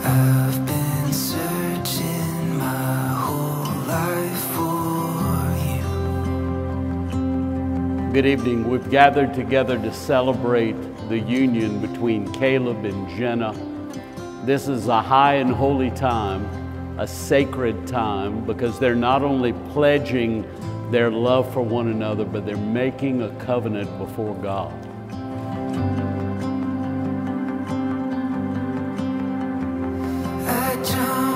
I've been searching my whole life for you. Good evening. We've gathered together to celebrate the union between Caleb and Jenna. This is a high and holy time, a sacred time, because they're not only pledging their love for one another, but they're making a covenant before God. I jump